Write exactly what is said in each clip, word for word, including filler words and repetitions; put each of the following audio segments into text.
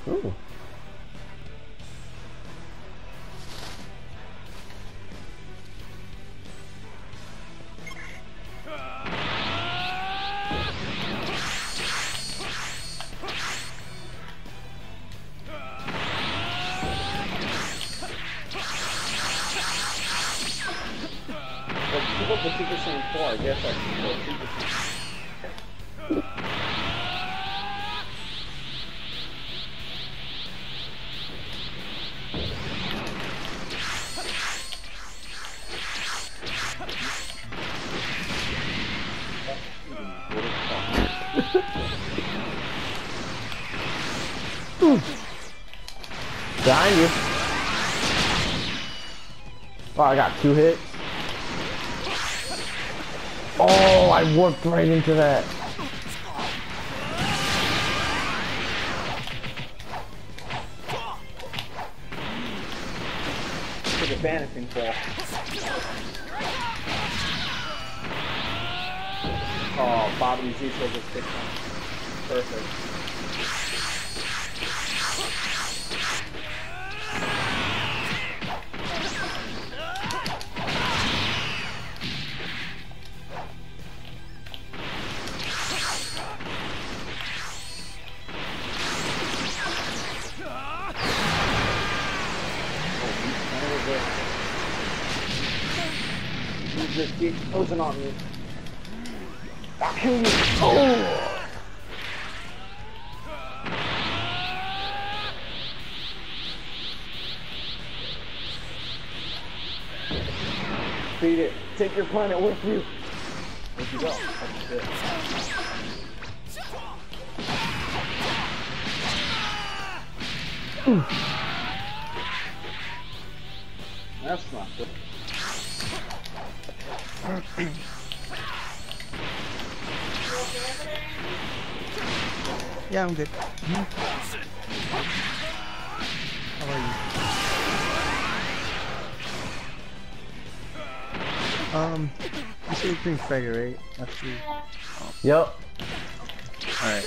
Ooh. Well, people put two percent four, I guess I can go two percent. Behind you. Oh, I got two hits. Oh, I warped right into that. Took a vanishing fall. Oh, Bobby Z says it's six. Perfect. You just keep closing on me. I'll kill you. Oh! Beat it. Take your planet with you. Where'd you go? That's it. That's not good. Yeah, I'm good. Mm-hmm. How are you? Um, you say Green Friday, right? That's you. Yep. Alright.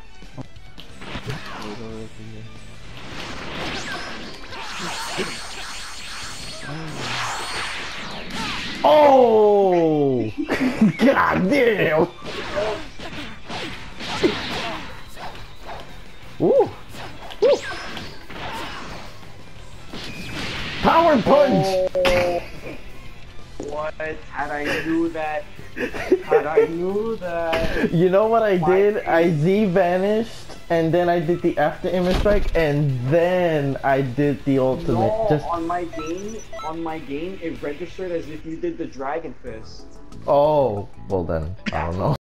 Oh! God damn! Ooh! Ooh! Power punch! Oh, what? Had I knew that. Had I knew that. You know what I did? I Z vanished, and then I did the after image strike, and then I did the ultimate. No, Just on my game, on my game, it registered as if you did the Dragon Fist. oh, well then I don't know.